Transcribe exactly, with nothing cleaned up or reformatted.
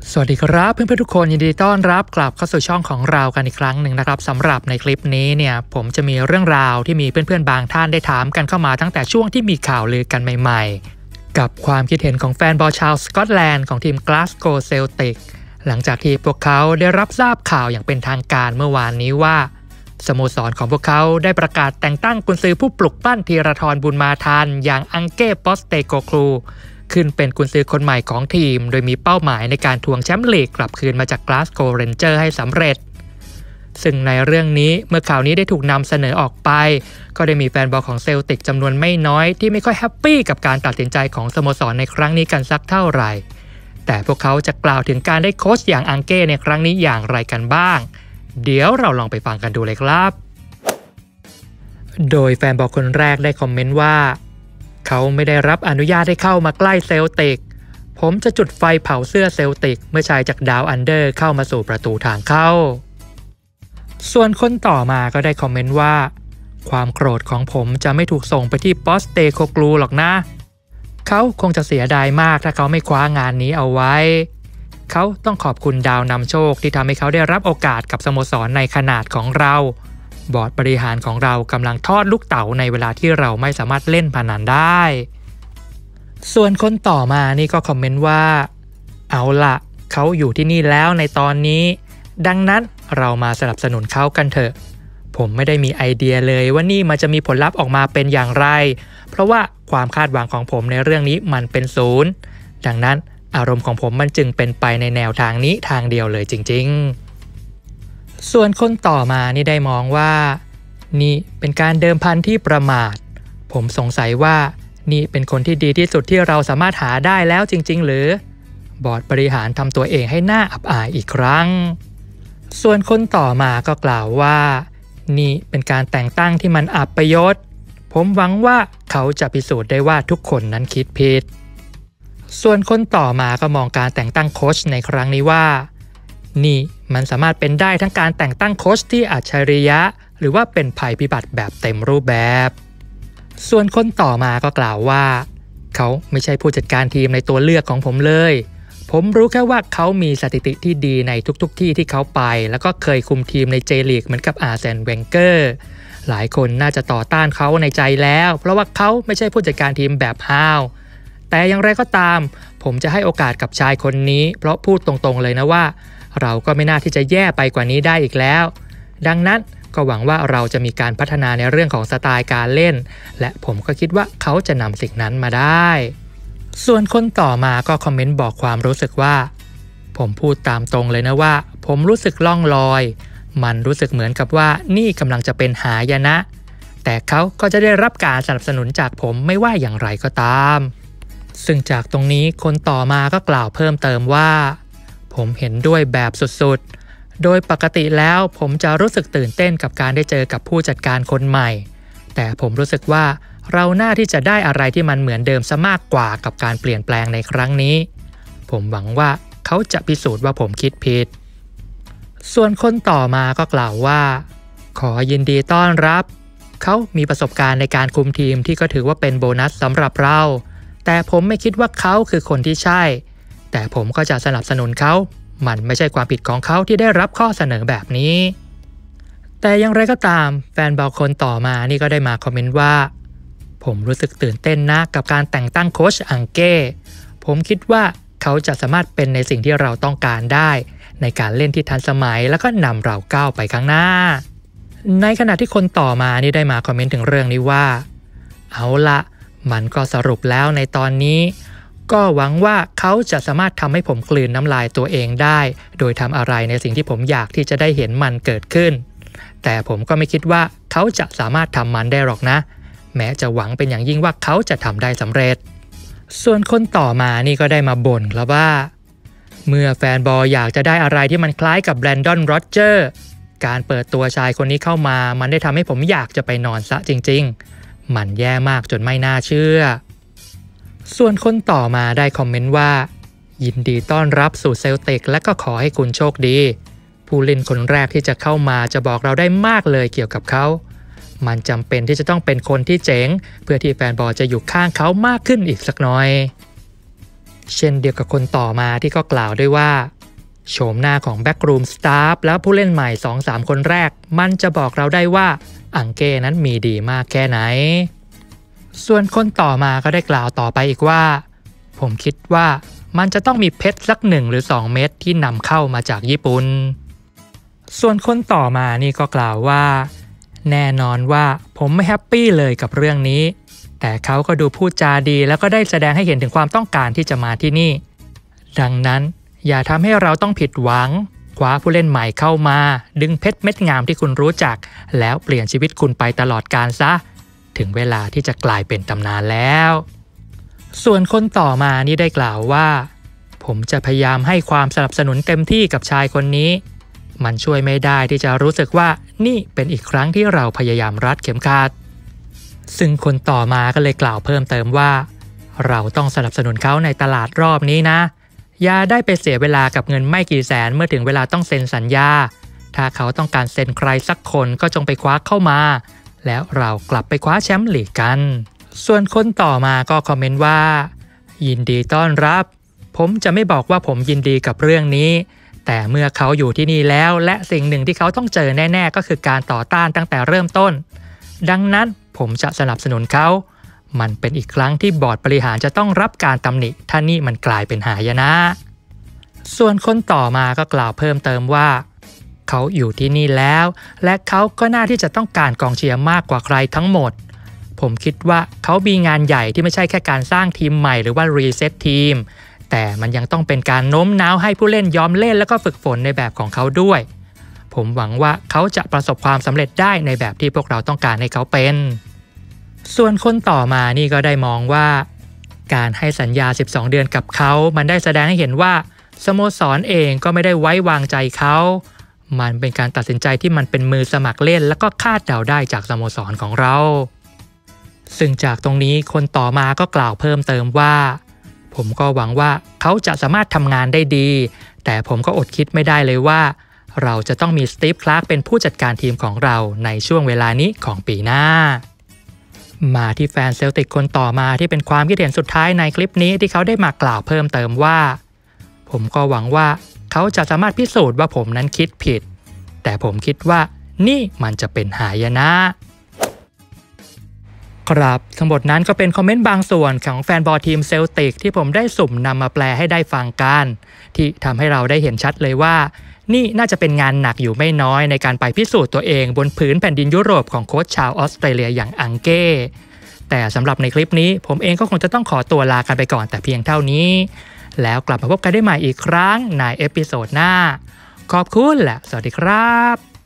สวัสดีครับเพื่อนๆทุกคนยินดีต้อนรับกลับเข้าสู่ช่องของเรากันอีกครั้งหนึ่งนะครับสำหรับในคลิปนี้เนี่ยผมจะมีเรื่องราวที่มีเพื่อนๆบางท่านได้ถามกันเข้ามาตั้งแต่ช่วงที่มีข่าวลือกันใหม่ๆกับความคิดเห็นของแฟนบอลชาวสกอตแลนด์ของทีม Glasgow Celtic หลังจากที่พวกเขาได้รับทราบข่าวอย่างเป็นทางการเมื่อวานนี้ว่าสโมสรของพวกเขาได้ประกาศแต่งตั้งกุนซือผู้ปลุกปั้นธีรทรบุญมาทันอย่างอังเก้ปอสเตโกคลูขึ้นเป็นกุนซือคนใหม่ของทีมโดยมีเป้าหมายในการทวงแชมป์ลีกกลับคืนมาจาก Glasgow Rangers ให้สำเร็จซึ่งในเรื่องนี้เมื่อข่าวนี้ได้ถูกนำเสนอออกไปก็ได้มีแฟนบอลของเซลติกจำนวนไม่น้อยที่ไม่ค่อยแฮปปี้กับการตัดสินใจของสโมสรในครั้งนี้กันสักเท่าไหร่แต่พวกเขาจะกล่าวถึงการได้โค้ชอย่างอังเก้ในครั้งนี้อย่างไรกันบ้างเดี๋ยวเราลองไปฟังกันดูเลยครับโดยแฟนบอลคนแรกได้คอมเมนต์ว่าเขาไม่ได้รับอนุญาตให้เข้ามาใกล้เซลติกผมจะจุดไฟเผาเสื้อเซลติกเมื่อชายจากดาวอันเดอร์เข้ามาสู่ประตูทางเข้าส่วนคนต่อมาก็ได้คอมเมนต์ว่าความโกรธของผมจะไม่ถูกส่งไปที่ปอสเตโคกลูหรอกนะเขาคงจะเสียดายมากถ้าเขาไม่คว้างานนี้เอาไว้เขาต้องขอบคุณดาวนำโชคที่ทำให้เขาได้รับโอกาสกับสโมสรในขนาดของเราบอร์ดบริหารของเรากำลังทอดลูกเต๋าในเวลาที่เราไม่สามารถเล่นพนันได้ส่วนคนต่อมานี่ก็คอมเมนต์ว่าเอาล่ะเขาอยู่ที่นี่แล้วในตอนนี้ดังนั้นเรามาสนับสนุนเขากันเถอะผมไม่ได้มีไอเดียเลยว่านี่มันจะมีผลลัพธ์ออกมาเป็นอย่างไรเพราะว่าความคาดหวังของผมในเรื่องนี้มันเป็นศูนย์ดังนั้นอารมณ์ของผมมันจึงเป็นไปในแนวทางนี้ทางเดียวเลยจริงๆส่วนคนต่อมานี่ได้มองว่านี่เป็นการเดิมพันที่ประมาทผมสงสัยว่านี่เป็นคนที่ดีที่สุดที่เราสามารถหาได้แล้วจริงๆหรือบอร์ดบริหารทำตัวเองให้หน้าอับอายอีกครั้งส่วนคนต่อมาก็กล่าวว่านี่เป็นการแต่งตั้งที่มันอับประยศผมหวังว่าเขาจะพิสูจน์ได้ว่าทุกคนนั้นคิดผิดส่วนคนต่อมาก็มองการแต่งตั้งโค้ชในครั้งนี้ว่านี่มันสามารถเป็นได้ทั้งการแต่งตั้งโค้ชที่อัจฉริยะหรือว่าเป็นภัยพิบัติแบบเต็มรูปแบบส่วนคนต่อมาก็กล่าวว่าเขาไม่ใช่ผู้จัดการทีมในตัวเลือกของผมเลยผมรู้แค่ว่าเขามีสถิติที่ดีในทุกๆที่ที่เขาไปแล้วก็เคยคุมทีมในเจลีกเหมือนกับอาร์เซนเวนเกอร์หลายคนน่าจะต่อต้านเขาในใจแล้วเพราะว่าเขาไม่ใช่ผู้จัดการทีมแบบห้าวแต่อย่างไรก็ตามผมจะให้โอกาสกับชายคนนี้เพราะพูดตรงๆเลยนะว่าเราก็ไม่น่าที่จะแย่ไปกว่านี้ได้อีกแล้วดังนั้นก็หวังว่าเราจะมีการพัฒนาในเรื่องของสไตล์การเล่นและผมก็คิดว่าเขาจะนำสิ่งนั้นมาได้ส่วนคนต่อมาก็คอมเมนต์บอกความรู้สึกว่าผมพูดตามตรงเลยนะว่าผมรู้สึกล่องลอยมันรู้สึกเหมือนกับว่านี่กำลังจะเป็นหายนะแต่เขาก็จะได้รับการสนับสนุนจากผมไม่ว่าอย่างไรก็ตามซึ่งจากตรงนี้คนต่อมาก็กล่าวเพิ่มเติมว่าผมเห็นด้วยแบบสุดๆโดยปกติแล้วผมจะรู้สึกตื่นเต้นกับการได้เจอกับผู้จัดการคนใหม่แต่ผมรู้สึกว่าเราน่าที่จะได้อะไรที่มันเหมือนเดิมซะมากกว่ากับการเปลี่ยนแปลงในครั้งนี้ผมหวังว่าเขาจะพิสูจน์ว่าผมคิดผิดส่วนคนต่อมาก็กล่าวว่าขอยินดีต้อนรับเขามีประสบการณ์ในการคุมทีมที่ก็ถือว่าเป็นโบนัสสำหรับเราแต่ผมไม่คิดว่าเขาคือคนที่ใช่แต่ผมก็จะสนับสนุนเขามันไม่ใช่ความผิดของเขาที่ได้รับข้อเสนอแบบนี้แต่อย่างไรก็ตามแฟนบอลคนต่อมานี่ก็ได้มาคอมเมนต์ว่าผมรู้สึกตื่นเต้นนะกับการแต่งตั้งโค้ชอังเก้ผมคิดว่าเขาจะสามารถเป็นในสิ่งที่เราต้องการได้ในการเล่นที่ทันสมัยแล้วก็นำเราก้าวไปข้างหน้าในขณะที่คนต่อมานี่ได้มาคอมเมนต์ถึงเรื่องนี้ว่าเอาละมันก็สรุปแล้วในตอนนี้ก็หวังว่าเขาจะสามารถทำให้ผมกลืนน้ำลายตัวเองได้โดยทำอะไรในสิ่งที่ผมอยากที่จะได้เห็นมันเกิดขึ้นแต่ผมก็ไม่คิดว่าเขาจะสามารถทำมันได้หรอกนะแม้จะหวังเป็นอย่างยิ่งว่าเขาจะทำได้สำเร็จส่วนคนต่อมานี่ก็ได้มาบ่นครับว่าเมื่อแฟนบอลอยากจะได้อะไรที่มันคล้ายกับแบรนดอน โรเจอร์การเปิดตัวชายคนนี้เข้ามามันได้ทำให้ผมอยากจะไปนอนซะจริงๆมันแย่มากจนไม่น่าเชื่อส่วนคนต่อมาได้คอมเมนต์ว่ายินดีต้อนรับสู่เซลติกและก็ขอให้คุณโชคดีผู้เล่นคนแรกที่จะเข้ามาจะบอกเราได้มากเลยเกี่ยวกับเขามันจำเป็นที่จะต้องเป็นคนที่เจ๋งเพื่อที่แฟนบอลจะอยู่ข้างเขามากขึ้นอีกสักหน่อยเช่นเดียวกับคนต่อมาที่ก็กล่าวด้วยว่าโฉมหน้าของแบ็กรูมสตาฟแล้วผู้เล่นใหม่ สองสาม คนแรกมันจะบอกเราได้ว่าอังเก้นั้นมีดีมากแค่ไหนส่วนคนต่อมาก็ได้กล่าวต่อไปอีกว่าผมคิดว่ามันจะต้องมีเพชรสักหนึ่งหรือสองเม็ดที่นำเข้ามาจากญี่ปุ่นส่วนคนต่อมานี่ก็กล่าวว่าแน่นอนว่าผมไม่แฮปปี้เลยกับเรื่องนี้แต่เขาก็ดูพูดจาดีแล้วก็ได้แสดงให้เห็นถึงความต้องการที่จะมาที่นี่ดังนั้นอย่าทำให้เราต้องผิดหวังคว้าผู้เล่นใหม่เข้ามาดึงเพชรเม็ดงามที่คุณรู้จักแล้วเปลี่ยนชีวิตคุณไปตลอดกาลซะถึงเวลาที่จะกลายเป็นตำนานแล้วส่วนคนต่อมานี่ได้กล่าวว่าผมจะพยายามให้ความสนับสนุนเต็มที่กับชายคนนี้มันช่วยไม่ได้ที่จะรู้สึกว่านี่เป็นอีกครั้งที่เราพยายามรัดเข็มขัดซึ่งคนต่อมาก็เลยกล่าวเพิ่มเติมว่าเราต้องสนับสนุนเขาในตลาดรอบนี้นะอย่าได้ไปเสียเวลากับเงินไม่กี่แสนเมื่อถึงเวลาต้องเซ็นสัญญาถ้าเขาต้องการเซ็นใครสักคนก็จงไปคว้าเข้ามาแล้วเรากลับไปคว้าแชมป์ลีกกันส่วนคนต่อมาก็คอมเมนต์ว่ายินดีต้อนรับผมจะไม่บอกว่าผมยินดีกับเรื่องนี้แต่เมื่อเขาอยู่ที่นี่แล้วและสิ่งหนึ่งที่เขาต้องเจอแน่ๆก็คือการต่อต้านตั้งแต่เริ่มต้นดังนั้นผมจะสนับสนุนเขามันเป็นอีกครั้งที่บอร์ดบริหารจะต้องรับการตำหนิถ้านี่มันกลายเป็นหายนะส่วนคนต่อมาก็กล่าวเพิ่มเติมว่าเขาอยู่ที่นี่แล้วและเขาก็น่าที่จะต้องการกองเชียร์มากกว่าใครทั้งหมดผมคิดว่าเขามีงานใหญ่ที่ไม่ใช่แค่การสร้างทีมใหม่หรือว่ารีเซ็ตทีมแต่มันยังต้องเป็นการโน้มน้าวให้ผู้เล่นยอมเล่นแล้วก็ฝึกฝนในแบบของเขาด้วยผมหวังว่าเขาจะประสบความสำเร็จได้ในแบบที่พวกเราต้องการให้เขาเป็นส่วนคนต่อมานี่ก็ได้มองว่าการให้สัญญาสิบสองเดือนกับเขามันได้แสดงให้เห็นว่าสโมสรเองก็ไม่ได้ไว้วางใจเขามันเป็นการตัดสินใจที่มันเป็นมือสมัครเล่นแล้วก็คาดเดาได้จากสโมสรของเราซึ่งจากตรงนี้คนต่อมาก็กล่าวเพิ่มเติมว่าผมก็หวังว่าเขาจะสามารถทำงานได้ดีแต่ผมก็อดคิดไม่ได้เลยว่าเราจะต้องมีสตีฟ คลาร์กเป็นผู้จัดการทีมของเราในช่วงเวลานี้ของปีหน้ามาที่แฟนเซลติกคนต่อมาที่เป็นความคิดเห็นสุดท้ายในคลิปนี้ที่เขาได้มากล่าวเพิ่มเติมว่าผมก็หวังว่าเขาจะสามารถพิสูจน์ว่าผมนั้นคิดผิดแต่ผมคิดว่านี่มันจะเป็นหายนะครับทั้งหมดนั้นก็เป็นคอมเมนต์บางส่วนของแฟนบอลทีมเซลติกที่ผมได้สุ่มนำมาแปลให้ได้ฟังกันที่ทำให้เราได้เห็นชัดเลยว่านี่น่าจะเป็นงานหนักอยู่ไม่น้อยในการไปพิสูจน์ตัวเองบนผืนแผ่นดินยุโรปของโค้ชชาวออสเตรเลียอย่างอังเก้แต่สำหรับในคลิปนี้ผมเองก็คงจะต้องขอตัวลากันไปก่อนแต่เพียงเท่านี้แล้วกลับมาพบกันได้ใหม่อีกครั้งในเอพิโซดหน้าขอบคุณและสวัสดีครับ